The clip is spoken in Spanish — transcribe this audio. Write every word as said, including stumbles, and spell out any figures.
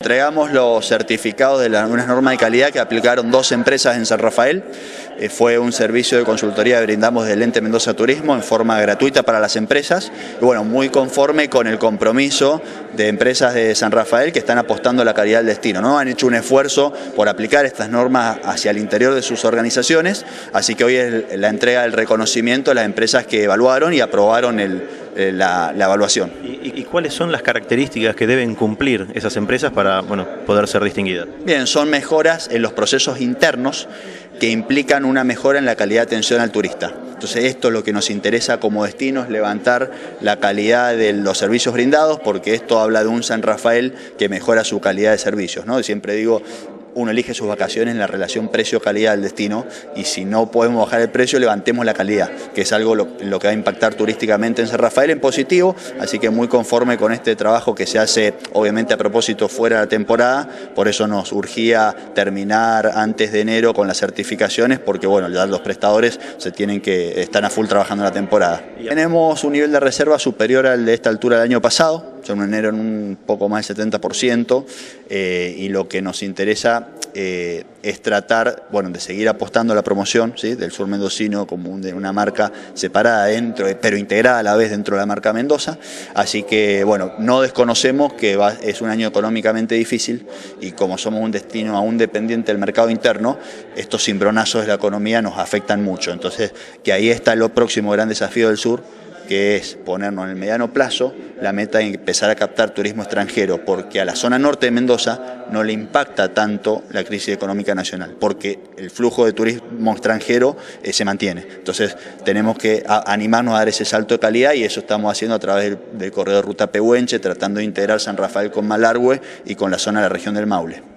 Entregamos los certificados de la, una norma de calidad que aplicaron dos empresas en San Rafael. Eh, fue un servicio de consultoría que brindamos del Ente Mendoza Turismo en forma gratuita para las empresas. Y bueno, muy conforme con el compromiso de empresas de San Rafael que están apostando a la calidad del destino, ¿no? Han hecho un esfuerzo por aplicar estas normas hacia el interior de sus organizaciones, así que hoy es la entrega del reconocimiento a las empresas que evaluaron y aprobaron el, la, la evaluación. ¿Y, ¿Y cuáles son las características que deben cumplir esas empresas para bueno, poder ser distinguidas? Bien, son mejoras en los procesos internos que implican una mejora en la calidad de atención al turista. Entonces esto es lo que nos interesa como destino, es levantar la calidad de los servicios brindados, porque esto habla de un San Rafael que mejora su calidad de servicios, ¿no? Siempre digo, uno elige sus vacaciones en la relación precio-calidad del destino, y si no podemos bajar el precio, levantemos la calidad, que es algo lo, lo que va a impactar turísticamente en San Rafael en positivo, así que muy conforme con este trabajo que se hace obviamente a propósito fuera de la temporada. Por eso nos urgía terminar antes de enero con las certificaciones, porque bueno, ya los prestadores se tienen que, están a full trabajando en la temporada. Tenemos un nivel de reserva superior al de esta altura del año pasado, ya en enero en un poco más del setenta por ciento, eh, y lo que nos interesa eh, es tratar, bueno, de seguir apostando a la promoción, ¿sí?, del sur mendocino como un, de una marca separada dentro, pero integrada a la vez dentro de la marca Mendoza. Así que, bueno, no desconocemos que va, es un año económicamente difícil, y como somos un destino aún dependiente del mercado interno, estos cimbronazos de la economía nos afectan mucho. Entonces, que ahí está el próximo gran desafío del sur, que es ponernos en el mediano plazo la meta de empezar a captar turismo extranjero, porque a la zona norte de Mendoza no le impacta tanto la crisis económica nacional, porque el flujo de turismo extranjero eh, se mantiene. Entonces tenemos que a, animarnos a dar ese salto de calidad, y eso estamos haciendo a través del, del corredor Ruta Pehuenche, tratando de integrar San Rafael con Malargüe y con la zona de la región del Maule.